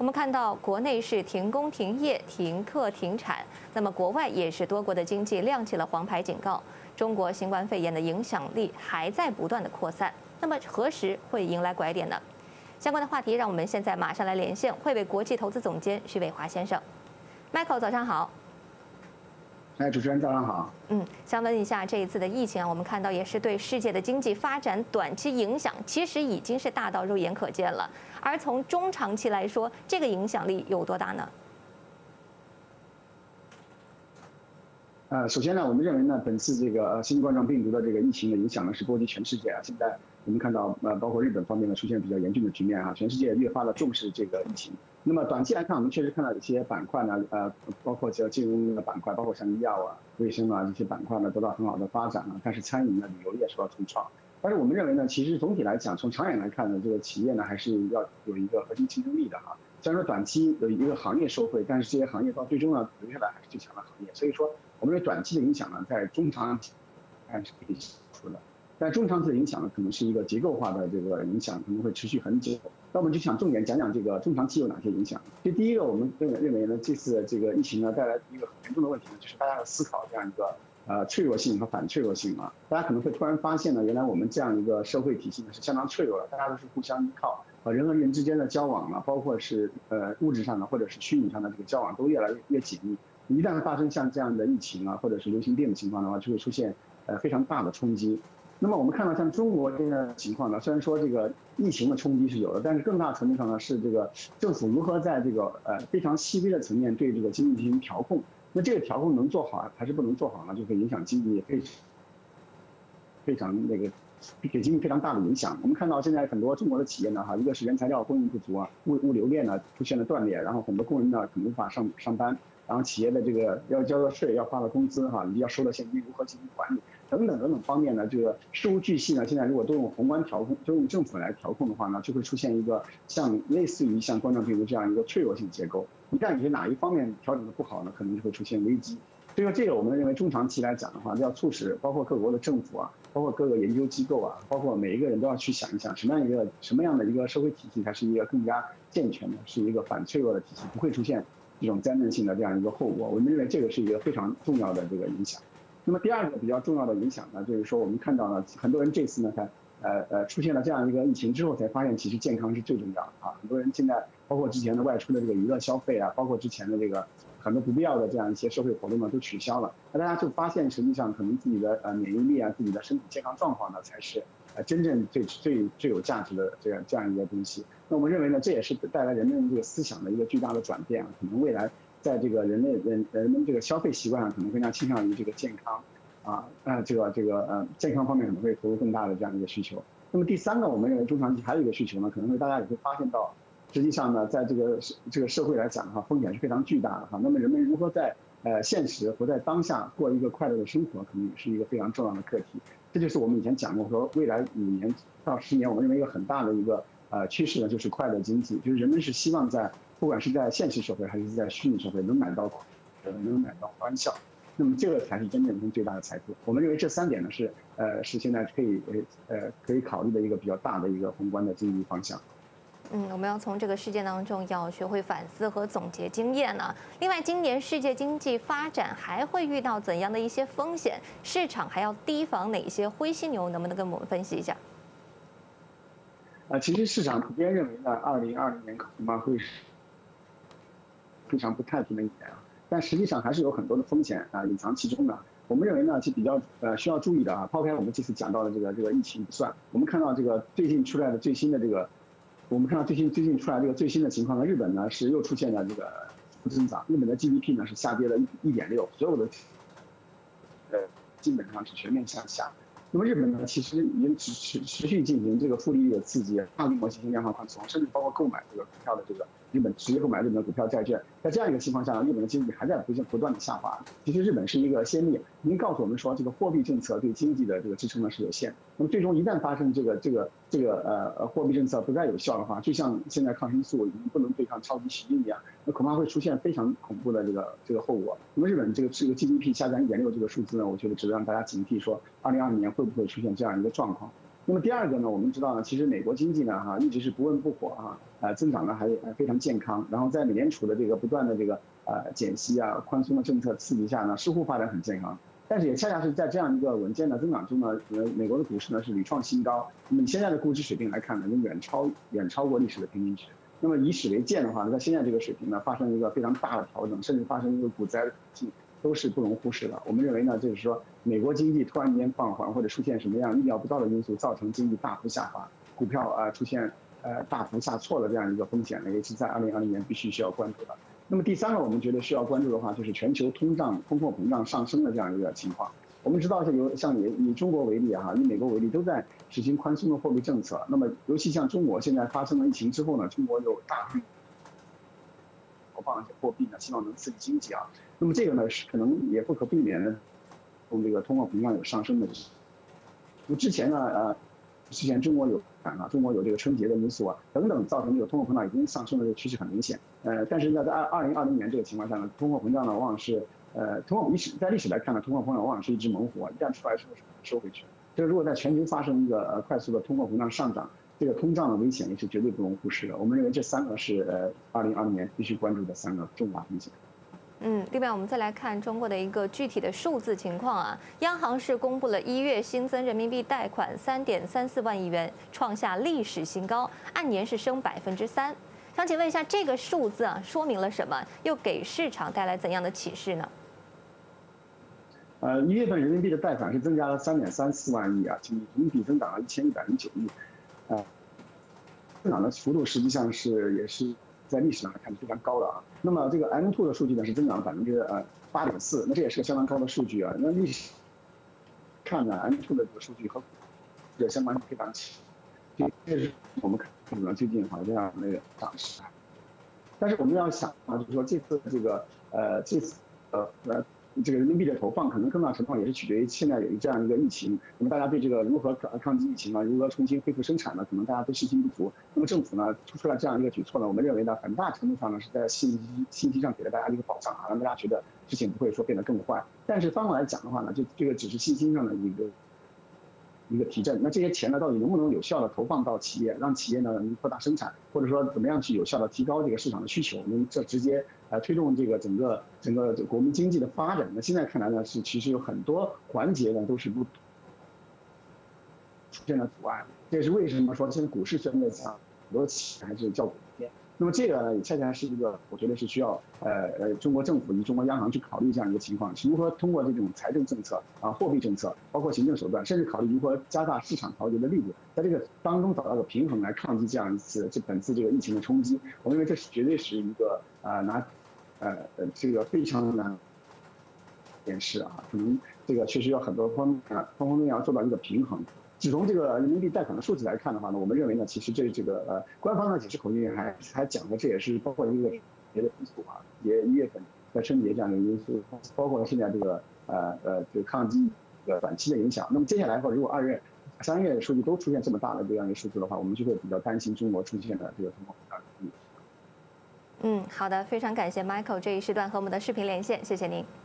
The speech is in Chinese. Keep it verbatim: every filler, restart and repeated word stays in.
我们看到国内是停工停业、停课停产，那么国外也是多国的经济亮起了黄牌警告。中国新冠肺炎的影响力还在不断的扩散，那么何时会迎来拐点呢？相关的话题，让我们现在马上来连线汇伟国际投资总监徐伟华先生。Michael， 早上好。 哎，主持人早上好。 嗯，想问一下，这一次的疫情啊，我们看到也是对世界的经济发展短期影响，其实已经是大到肉眼可见了。而从中长期来说，这个影响力有多大呢？ 呃，首先呢，我们认为呢，本次这个呃新冠状病毒的这个疫情的影响呢，是波及全世界啊。现在我们看到，呃，包括日本方面呢，出现比较严峻的局面啊，全世界越发的重视这个疫情。那么短期来看，我们确实看到有些板块呢，呃，包括叫金融的板块，包括像医药啊、卫生啊这些板块呢，得到很好的发展啊。但是餐饮呢、旅游业受到重创。但是我们认为呢，其实总体来讲，从长远来看呢，这个企业呢还是要有一个核心竞争力的哈。虽然说短期有一个行业受惠，但是这些行业到最终呢留下来还是最强的行业。所以说，我们认为短期的影响呢，在中长期看是可以出的。 但中长期的影响呢，可能是一个结构化的这个影响，可能会持续很久。那我们就想重点讲讲这个中长期有哪些影响。就第一个，我们认为认为呢，这次这个疫情呢带来一个很严重的问题呢，就是大家要思考这样一个呃脆弱性和反脆弱性啊。大家可能会突然发现呢，原来我们这样一个社会体系呢是相当脆弱的，大家都是互相依靠，呃人和人之间的交往啊，包括是呃物质上的或者是虚拟上的这个交往都越来越越紧密。一旦发生像这样的疫情啊，或者是流行病的情况的话，就会出现呃非常大的冲击。 那么我们看到，像中国这样的情况呢，虽然说这个疫情的冲击是有的，但是更大程度上呢是这个政府如何在这个呃非常细微的层面对这个经济进行调控。那这个调控能做好还是不能做好呢，就会影响经济非非常那个给经济非常大的影响。我们看到现在很多中国的企业呢，哈，一个是原材料供应不足啊，物物流链呢出现了断裂，然后很多工人呢可能无法上上班，然后企业的这个要交的税、要发的工资哈，以及要收的现金如何进行管理。 等等等等方面呢，这个事无巨细呢，现在如果都用宏观调控，都用政府来调控的话呢，就会出现一个像类似于像冠状病毒这样一个脆弱性结构。一旦有些哪一方面调整的不好呢，可能就会出现危机。所以说这个我们认为中长期来讲的话，要促使包括各国的政府啊，包括各个研究机构啊，包括每一个人都要去想一想，什么样一个什么样的一个社会体系才是一个更加健全的，是一个反脆弱的体系，不会出现这种灾难性的这样一个后果。我们认为这个是一个非常重要的这个影响。 那么第二个比较重要的影响呢，就是说我们看到呢，很多人这次呢才呃呃出现了这样一个疫情之后，才发现其实健康是最重要的啊。很多人现在包括之前的外出的这个娱乐消费啊，包括之前的这个很多不必要的这样一些社会活动呢都取消了。那大家就发现，实际上可能自己的呃免疫力啊，自己的身体健康状况呢，才是呃真正最最最有价值的这样这样一个东西。那我们认为呢，这也是带来人们这个思想的一个巨大的转变啊，可能未来。 在这个人类人人们这个消费习惯上，可能更加倾向于这个健康，啊，呃，这个这个呃健康方面可能会投入更大的这样一个需求。那么第三个，我们认为中长期还有一个需求呢，可能会大家也会发现到，实际上呢，在这个这个社会来讲的话，风险是非常巨大的哈。那么人们如何在呃现实活在当下过一个快乐的生活，可能也是一个非常重要的课题。这就是我们以前讲过说，未来五年到十年，我们认为一个很大的一个呃趋势呢，就是快乐经济，就是人们是希望在。 不管是在现实社会还是在虚拟社会，能买到快乐，能买到欢笑，那么这个才是真正人最大的财富。我们认为这三点呢是呃是现在可以呃呃可以考虑的一个比较大的一个宏观的经济方向。 嗯，我们要从这个事件当中要学会反思和总结经验呢。另外，今年世界经济发展还会遇到怎样的一些风险？市场还要提防哪些灰犀牛？能不能跟我们分析一下？ 呃，其实市场普遍认为呢，二零二零年恐怕会是。 非常不太平的一年啊，但实际上还是有很多的风险啊隐藏其中的。我们认为呢是比较呃需要注意的啊。抛开我们这次讲到的这个这个疫情不算，我们看到这个最近出来的最新的这个，我们看到最新最近出来这个最新的情况呢，日本呢是又出现了这个负增长，日本的 G D P 呢是下跌了一点六，所有的呃基本上是全面向下。 那么日本呢，其实已经持持持续进行这个负利率的刺激，大规模进行量化宽松，甚至包括购买这个股票的这个日本直接购买日本的股票债券。在这样一个情况下呢，日本的经济还在不不断的下滑。其实日本是一个先例，已经告诉我们说，这个货币政策对经济的这个支撑呢是有限。那么最终一旦发生这个这个这个呃货币政策不再有效的话，就像现在抗生素已经不能对抗超级细菌一样，那恐怕会出现非常恐怖的这个这个后果。那么日本这个这个 G D P 下降一点六这个数字呢，我觉得值得让大家警惕，说二零二零年会不会出现这样一个状况。 那么第二个呢，我们知道呢，其实美国经济呢哈一直是不温不火啊，呃增长呢还非常健康。然后在美联储的这个不断的这个呃减息啊、宽松的政策刺激下呢，似乎发展很健康。但是也恰恰是在这样一个稳健的增长中呢，呃，美国的股市呢是屡创新高。那么以现在的估值水平来看呢，能远超远超过历史的平均值。那么以史为鉴的话，在现在这个水平呢，发生一个非常大的调整，甚至发生一个股灾的可能性，都是不容忽视的。我们认为呢，就是说美国经济突然间放缓，或者出现什么样意料不到的因素，造成经济大幅下滑，股票啊出现呃大幅下挫的这样一个风险呢，也是在二零二零年必须需要关注的。那么第三个，我们觉得需要关注的话，就是全球通胀、通货膨胀上升的这样一个情况。我们知道，像有像以以中国为例啊，以美国为例，都在实行宽松的货币政策。那么，尤其像中国现在发生了疫情之后呢，中国有大量投放一些货币呢，希望能刺激经济啊。那么这个呢，是可能也不可避免的，从这个通货膨胀有上升的。那么之前呢，呃，之前中国有啊，中国有这个春节的因素啊等等，造成这个通货膨胀已经上升的这个趋势很明显。呃，但是呢，在二二零二零年这个情况下呢，通货膨胀呢往往是。呃，通货历史在历史来看呢，通货膨胀往往是一只猛虎，一旦出来之后是收回去。这个如果在全球发生一个呃快速的通货膨胀上涨，这个通胀的危险也是绝对不容忽视的。我们认为这三个是呃二零二零年必须关注的三个重大风险。 嗯，另外我们再来看中国的一个具体的数字情况啊，央行是公布了一月新增人民币贷款三点三四万亿元，创下历史新高，按年是升百分之三。想请问一下，这个数字啊说明了什么？又给市场带来怎样的启示呢？ 呃，一月份人民币的贷款是增加了三点三四万亿啊，同同比增长了一千一百零九亿，啊，增长的幅度实际上是也是在历史上来看是非常高的啊。那么这个 M 二 的数据呢是增长了百分之呃八点四，那这也是个相当高的数据啊。那历史看呢 M 二 的这个数据和这相关是非常强，这是我们看到最近好像那个涨势。但是我们要想啊，就是说这次这个呃这次呃呃。这个人民币的投放可能更大程度也是取决于现在有这样一个疫情，那么大家对这个如何抗抗击疫情啊，如何重新恢复生产呢？可能大家都信心不足。那么政府呢突出来这样一个举措呢，我们认为呢，很大程度上呢是在信息信息上给了大家一个保障啊，让大家觉得事情不会说变得更坏。但是反过来讲的话呢，就这个只是信心上的一个一个提振。那这些钱呢，到底能不能有效的投放到企业，让企业呢能扩大生产，或者说怎么样去有效的提高这个市场的需求，能这直接呃推动这个整个整个国民经济的发展？那现在看来呢，是其实有很多环节呢都是不出现了阻碍。这也是为什么说现在股市现在上很多企业还是较苦天。那么这个呢，也恰恰是一个我觉得是需要呃呃中国政府与中国央行去考虑这样一个情况，如何通过这种财政政策啊、货币政策，包括行政手段，甚至考虑如何加大市场调节的力度，在这个当中找到个平衡来抗击这样一次这本次这个疫情的冲击。我认为这是绝对是一个啊、呃、拿呃呃这个非常难点事啊，可能这个确实有很多方面啊方方面面要做到一个平衡。只从这个人民币贷款的数字来看的话呢，我们认为呢，其实这这个呃官方的解释口径还还讲了，这也是包括一个别的因素啊，也一月份在春节这样的因素，包括现在这个呃呃这个抗击的短期的影响。那么接下来的话，如果二月、三月的数据都出现这么大的这样一个数字的话，我们就会比较担心中国出现的这个通货膨胀。 嗯，好的，非常感谢 Michael 这一时段和我们的视频连线，谢谢您。